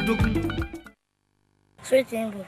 Sweeting.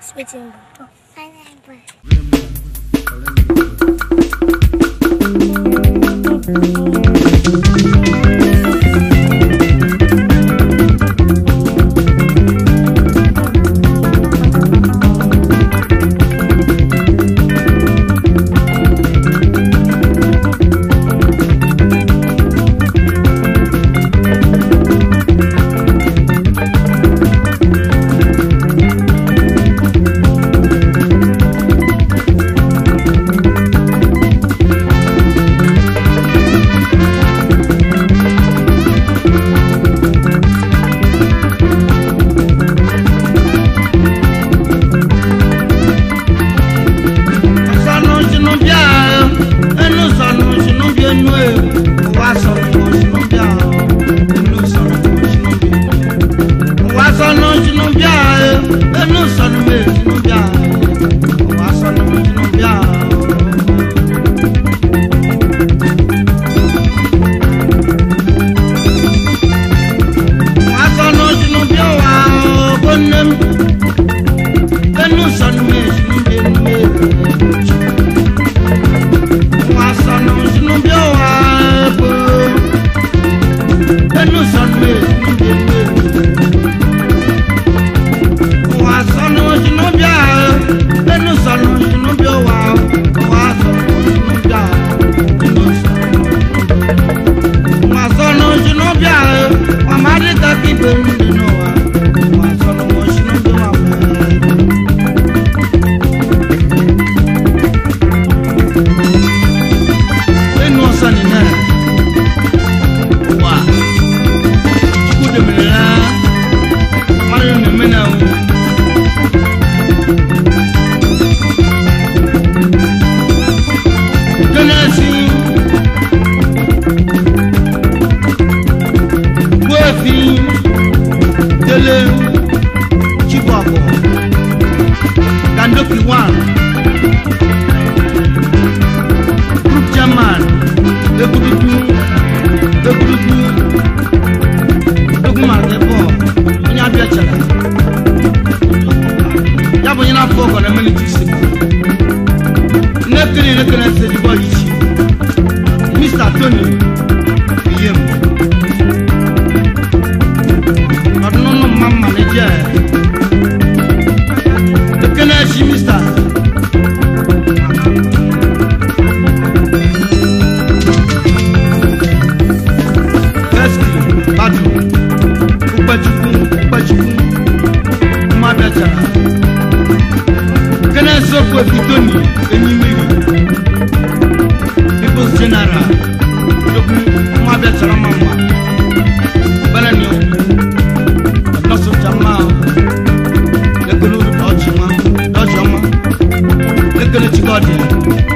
Mr. Tony Yem. I don't know my manager. The Kennedy Mr. Badu, Upachu, Mabata. Can I so quick with Tony and you? People's General, Mabata Mama, Balanio, Nosso Jamal, the Guru Dodgema, the Gully Guardian,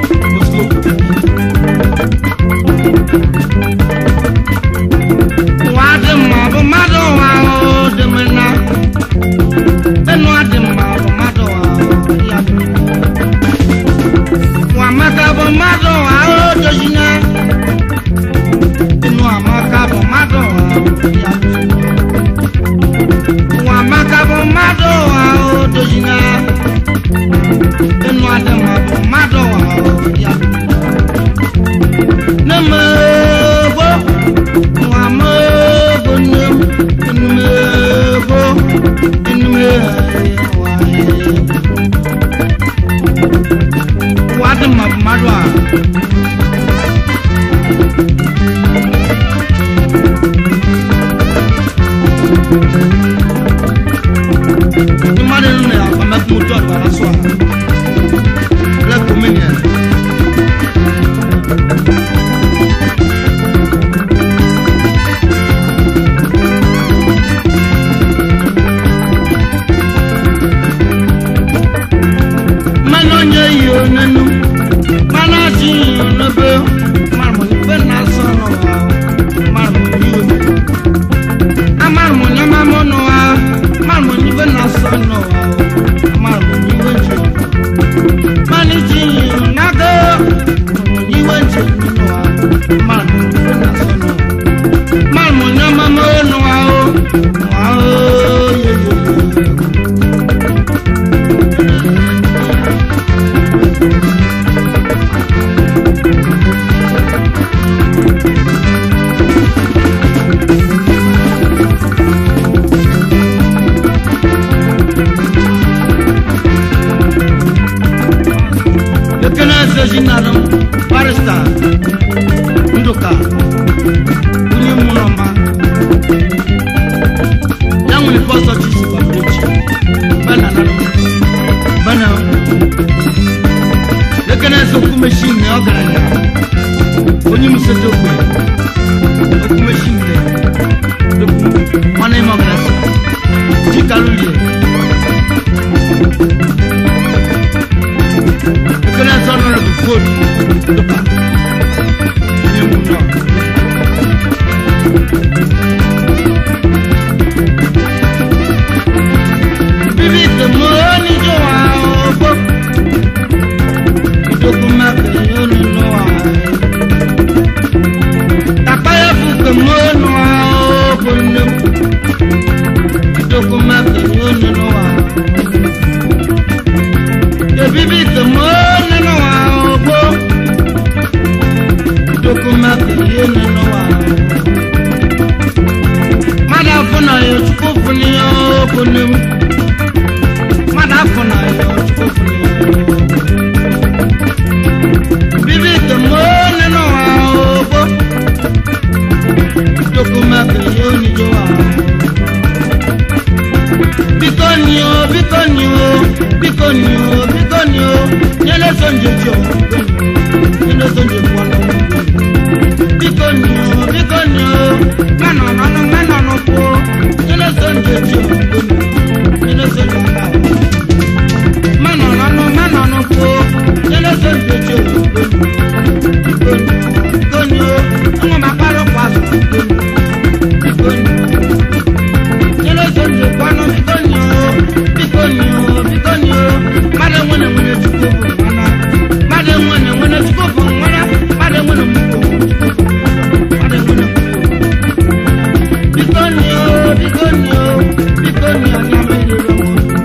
no. Sejinadam Barista Ndoka Unye Munoma Young with Pastor Jesus Babuchi Banana Banana The Canessa Machine Ogana Unye Musetoko Machine One name of us Chikaluye Honorable food, look up. Bibi the money go out. You come up and you know. Tapaya book the money out. You come up and you know. The bibi the money. Madafuna yo chukufuni yo kunim. Madafuna yo chukufuni yo. Bibi the money no abo. Dokumake yo ni joa. Bikonyo. Nyele sonje jo. Nyele sonje mwana. Bikonyo. Mano po. Nyele sonje jo. Nyele sonje mwana. Mano po. Nyele sonje jo. Bikonyo. Ngo maparo kwaso. Bikonyo. Nyele sonje kwano bikonyo. Made mwana chukufu mwana. Made mwana chukufu mwana. Made mwana mwana. Bikonyo, nyamele romo.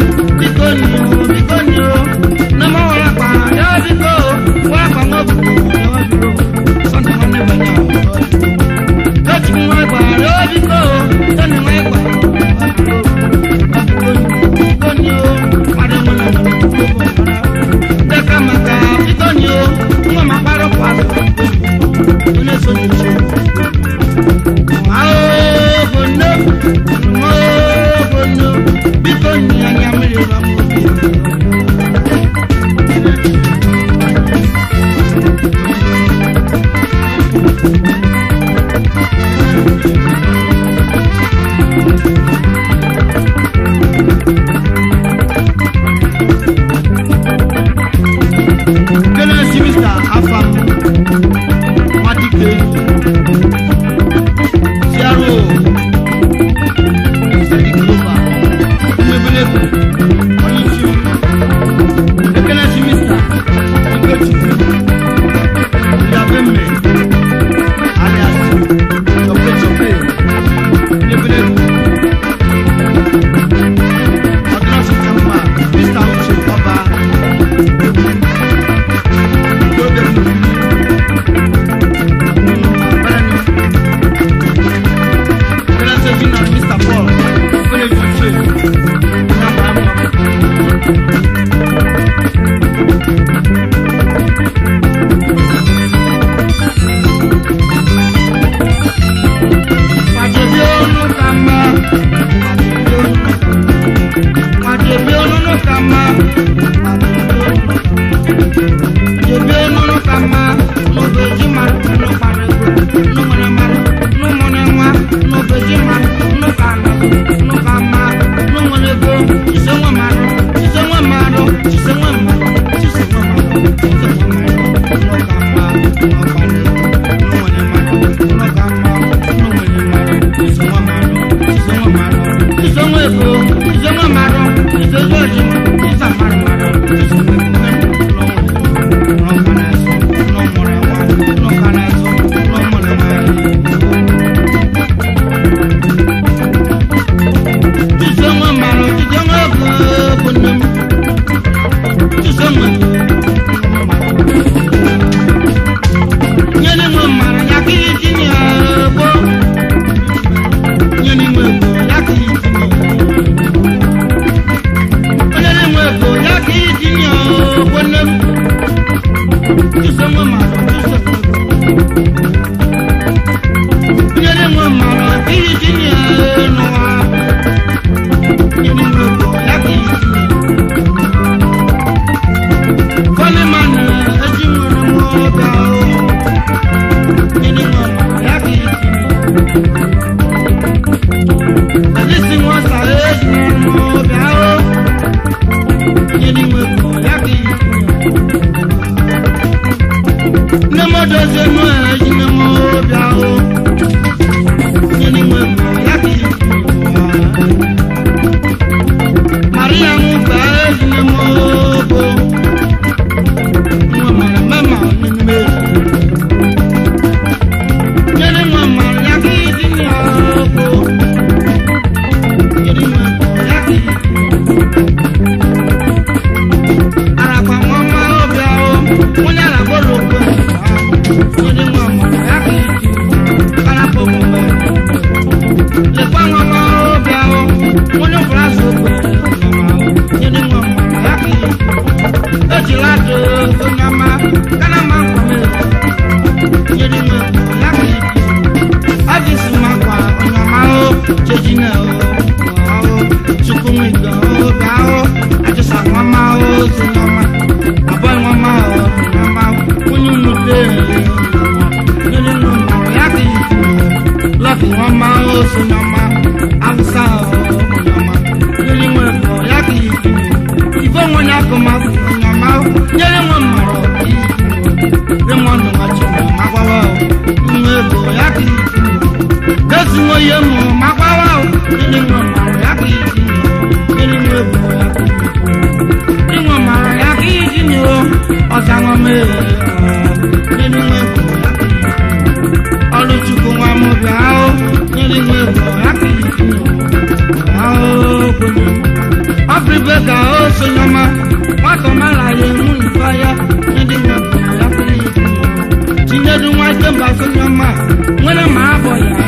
onye ọbụla so ogbe nyere nwa mma ya ka ihe ejila atụ onye ọma kana ma nkwame nyere nwa ya ka ihe adịsị makwa onye ọma o jejina o chukwu nwiga o gaa o ajịsa nwa ma o si n'ọma abụọ nwa ma o n'ọma onye nnute nyere nwa mma ya ka ihe lọkị nwa ma o si n'ọma awụsa o nyere nwa mma ya ka ihe ife onwe ya akụma onye ọma nyere nwa mma remọndụ machiri magbawa nwa ego ya ka ihe Desi mo ye mo magbawa o ni mo mara ya ki ni mo ebo ya ni mo mara ya ki ni o osa mo me ni mo ebo ya oluchuku wa mo bia o ni mo ebo ya ki o ko ni Africa o so nyama wa ko mala ye mu ni fire ni mo ebo ya ki Chinedu wa temba so nyama nwere ma abo ya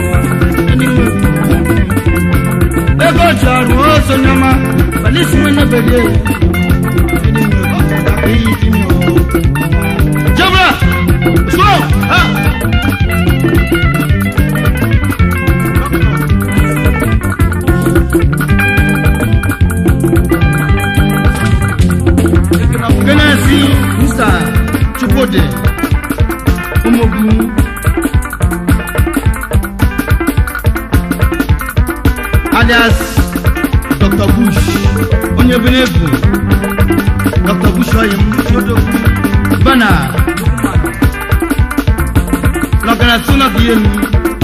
Ego jaru o sonyama balisi mene bede Jabra so ha Genesi Mr. Chupode Umogu alias Dr. Bush onye benefu Dr. Bush oyim shodo bana lọgara suna biye mi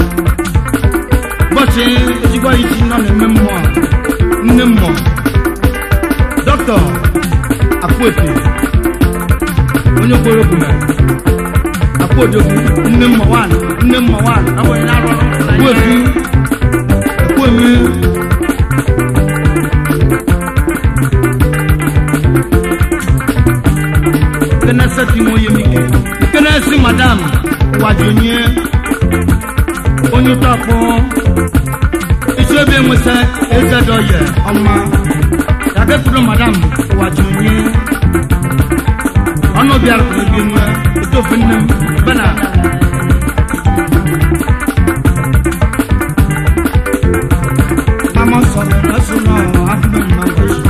bọchị ejigwa iji nọ na-eme mmụọ nne mmụọ Dr. Akwoete onye kwere okwume Akwoodogwu nne mmụọ nwan abụghị na-arụ Akwoefi Akwoemi Kenesa Timoye Mike Kenesi Madam Wajonye Onye Tapo Isobe Mwese Ezedoye Oma Yagepuro Madam Wajonye Ono biara kubienwe Etofinem Bana Mama Sobera Suno Ahmed Mabaji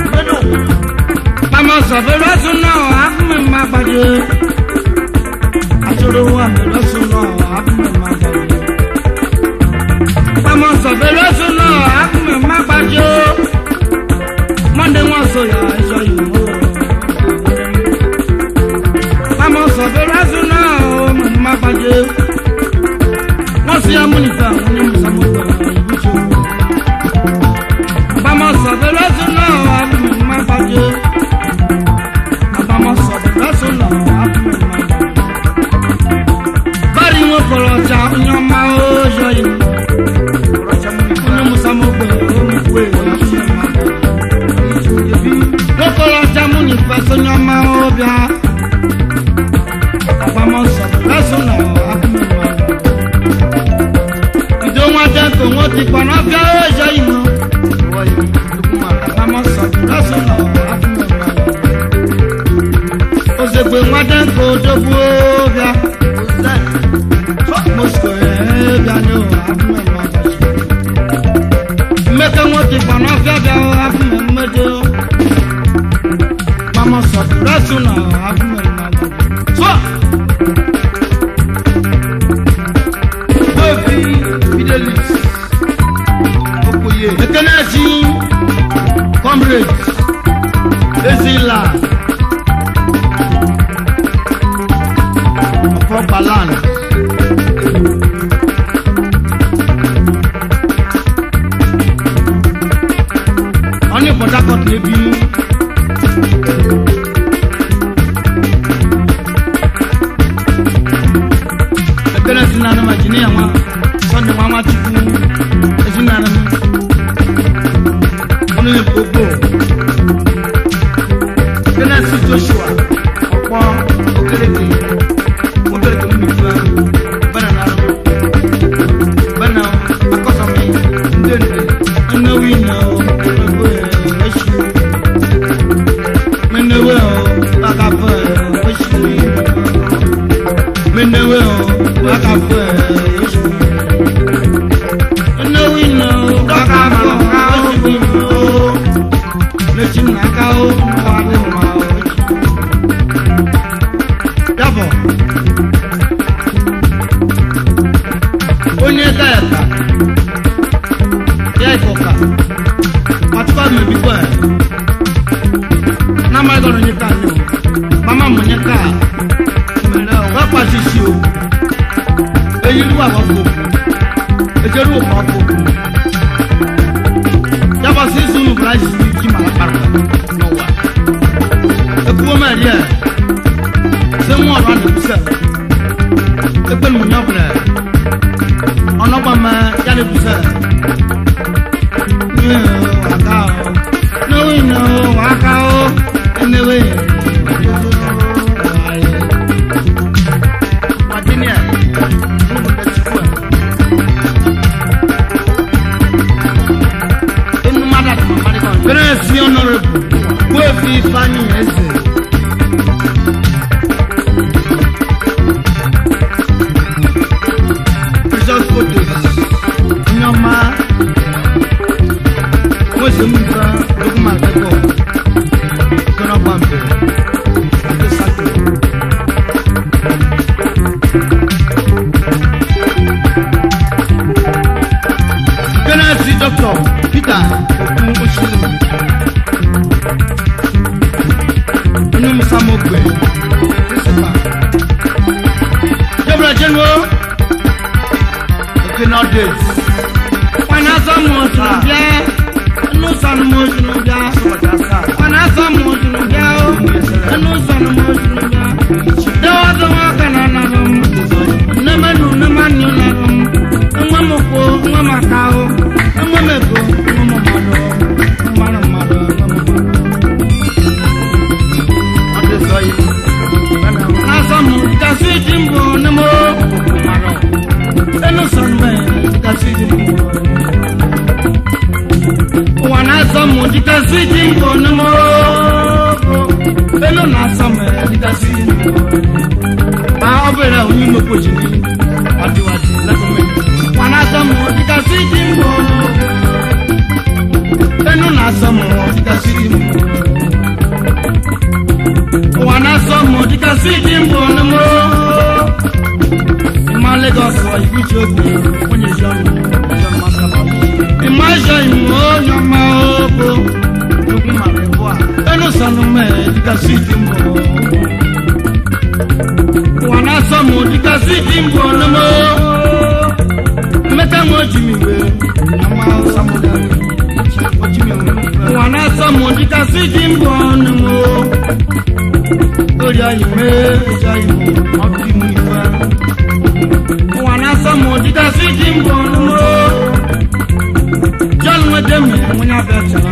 Mama Sobera Suno Ahmed Mabaji Achoro Ahmed Suno Ahmed Mabaji Mama Sobera Suno Ahmed Mabaji Monday was so ya so you Mama Sobera Suno Ahmed Mabaji What's your money for? Abama Sobera Suno Ahmed Mabaji Abama Sobera Suno Ahmed Mabaji Bari mo kolocha nyama o joyi kolocha mo musamo gbe o we mo kolocha mo ni faso nyama o bia Abama Sobera Suno Ahmed Mabaji Ido wa de ko won ti pa na bia o joyi no Abama Sobera Suno Ahmed Mabaji Ozegbe nwaden ko dogbo bia Moscow bia no Ahmed Mabaji Meka woti bana bia Ahmed Mabaji Abama Sobera Suno Ahmed Mabaji So Baby Fidelis Okoye Ekeneji Comrades Ezila Proper land Only for that got maybe Ekeneji na majini ya ma Sonde mama chiku Ezina na Only Bobo Ekeneji Joshua Okpo Okereke Bana akosami ndende ana wina me before. Na my God on your car. Mama on your car. What was this you? You do have a book. It's a room of book. That was his own price. No one. A woman here. Someone around himself. The woman up there. On Obama, Yellow. No, Wakao, in the way. Merci honorable. Wefi Fanny Eze. Plusieurs photos. Nyoma. Moi je me fais document d'accord. Qu'on a pas Merci docteur Peter. Samokwe. Jebra Jenwo. Okay, not this. When I saw more to no son more to when I saw more to no son more to there was a walk and another. Never knew, never knew, and one more for Mama Cow, and one more for Mama Mother. John with them when I bet you.